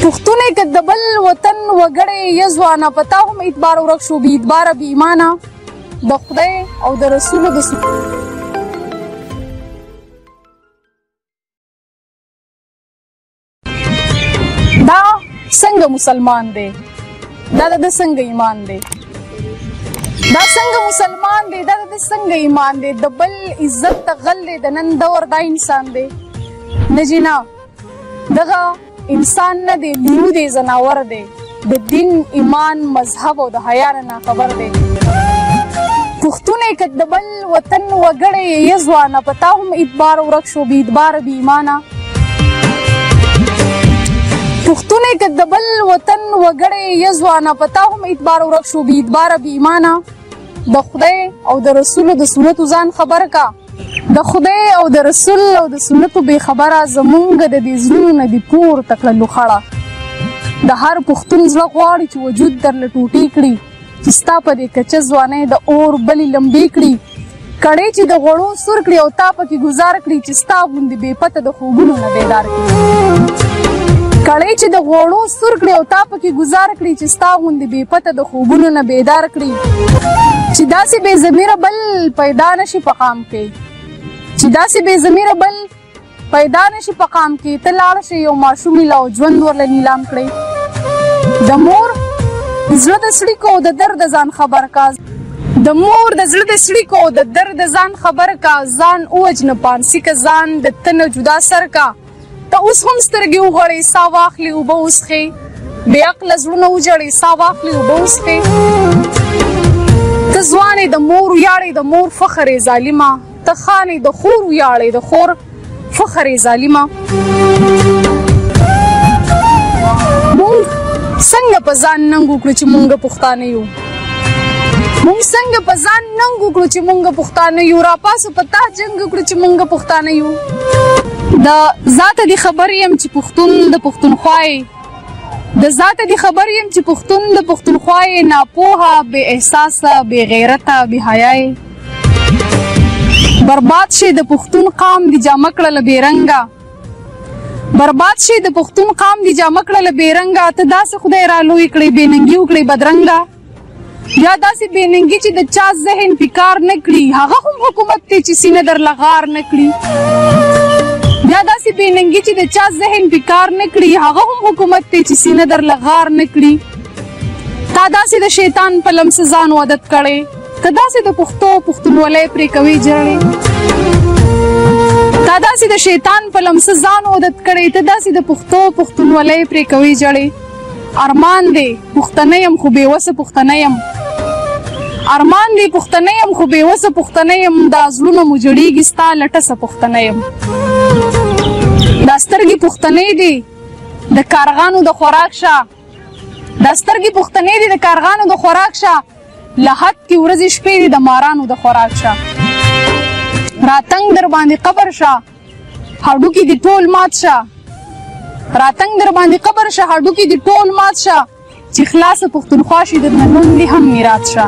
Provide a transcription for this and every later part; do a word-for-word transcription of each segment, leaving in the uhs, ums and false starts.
پښتونه که د بل وطن وګړی یې ځوانه په تا هم اعتبار ورک شو بې اعتباره بې ایمانه د خدای او د رسولو د دا څنګه مسلمان دی دا د ده څنګه ایمان دی دا څنګه مسلمان دی دا د ده څنګه ایمان دی د بل عزت ته غل دی د نن دور دا انسان دی نه جي نه دغه انسان نه دی لیو دی ځناور دی د دین ایمان مذهب او د حیا نه ناخبر دی پښتونه که د بل وطن وګړی یې ځوانه په تا هم اعتبار ورک شو بې اعتباره بې ایمانه پښتونه که د بل وطن وګړی یې ځوانه په تا هم اعتبار ورک شو بې اعتباره بې ایمانه د خدای او د رسولو د سنتو ځان خبر کا د خدای او د رسول او د سنتو بې خبره زمونږ د دې زړونو نه دې پورته کړه لوخړه د هر پښتون زړه غواړي چې وجود درله ټوټې کړي چې ستا په دې کچه ځوانۍ د اور بلې لمبې کړي کړۍ چې د غوړو سور کړي او تا پکې ګزار کړي چې ستا غوندې بې پته د خوبونو نه بیدار کړي کړۍ چې د غوړو سور کړي او تا پکې ګزار کړي چې ستا غوندې بې پته د خوبونو نه بیدار کړي چې داسې بې ضمیره بل پیدا نشي په قام کې چې داسې بې ضمیره بل پیدا نشي په قام کې ته لاړه شې یو ماشوم ایله او ژوند ورله نیلام کړئ د مور زړه د څړیکو او د درد ځان خبر کا د مور د زړه د څړیکو او د درد ځان خبر کا ځان ووجنه پانسي که ځان د تنه جدا سر کا ته اوس هم سترګې وغړې ساه واخلې اوبه وڅښې بې عقله زړونه وجړې ساه واخلې اوبه وڅښې ته ځوانې د مور ویاړې د مور فخر یې ظالمه ته خانې د خور ویاړې د خور فخر یې ظالمه مونږ څنګه په ځان ننګ وکړو چې مونږ پښتانه یو مونږ څنګه په ځان ننګ وکړو چې مونږ پښتانه یو راپاسو په تا جنګ وکړو چې مونږ پښتانه یو د ذاته دې خبر یم چې پښتون د پښتونخوا یې د ذاته دې خبر یم چې پښتون د پښتونخوا یې ناپوهه بې احساسه بې غیرته بې حیا یې برباد شي د پښتون قام دې جامه کړله بې رنګه برباد شي د پښتون قام دې جامه کړله بې رنګه ته داسې خدای را لوی کړې بې ننګي وکړې بدرنګه یا داسې بې ننګي چې د چا ذهن پې کار نه کړي هغه هم حکومت دی چې سینه درله غار نه کړي یا داسې بې ننګي چې د چا ذهن پې کار نه کړي هغه هم حکومت دی چې سینه درله غار نه کړي تا داسې د شیطان په لمسه ځان عادت کړی ته داسې د پښتو پښتونولۍ پرې کوې جړې تا داسې د شیطان په لمسه ځان عادت کړی ته داسې د پښتو پښتونولۍ پرې کوې جړې ارمان دی پښتنه یم خو بېوسه پښتنه یم ارمان دی پښتنه یم خو بېوسه پښتنه یم دا زړونه مو جوړېږي ستا لټسه پښتنه یم دا سترګې پښتنې دي د کارغانو د خوراک شه دا سترګې پښتنې دي د کارغانو د خوراک شه له حد کې ورځې شپې دي د مارانو د خوراک شه راتنګ در باندې قبر شه هډوکي دې ټول مات شه راتنګ در باندې قبر شه هډوکي دې ټول مات شه چې خلاصه پښتونخوا شي درنه نوم دې هم میراث شه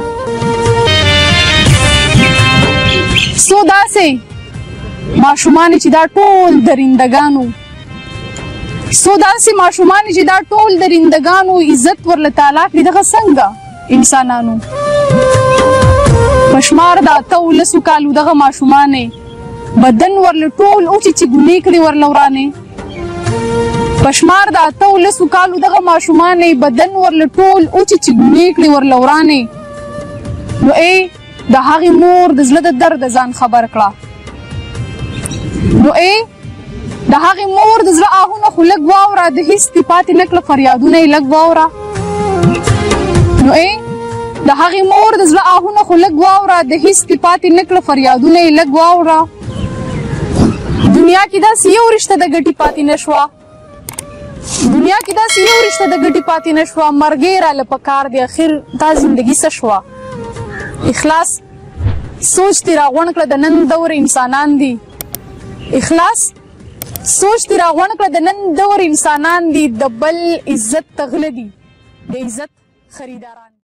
څو داسې ماشومان چې دا ټول درندګانو څو داسې ماشومان چې دا ټول درندګانو عزت ورله تعالی کړي دغه څنګه انسانانو په شمار د اته ولسو کالو دغه ماشومانې بدن ورله ټول اوچې چې ګونې کړي ورله ورانې په شمار د اته ولسو کالو دغه ماشومانې بدن ورله ټول اوچې چې ګونې کړي ورله ورانې نو ای د هغې مور د زړه د درد ځان خبر کړه نو ای د هغې مور د زړه آهونه خو لږ واوره د هېڅ دې پاتې نه کړه فریادونه یې لږ واوره نو ای د هغې مور د زړه آهونه خو لږ واوره د هېڅ دې پاتې نه کړه فریادونه یې لږ واوره دنیا کې داسې یو رشته د ګټې پاتې نه شوه دنیا کې داسې یو رشته د ګټې پاتې نه شوه مرګ یې راله پکار دی اخر دا زندګي څه شوه اخلاص سوچ دې راغونډ کړه د نن دور انسانان دي اخلاص سوچ دې راغونډ کړه د نن دور انسانان دي د بل عزت ته غله دي د عزت خریداران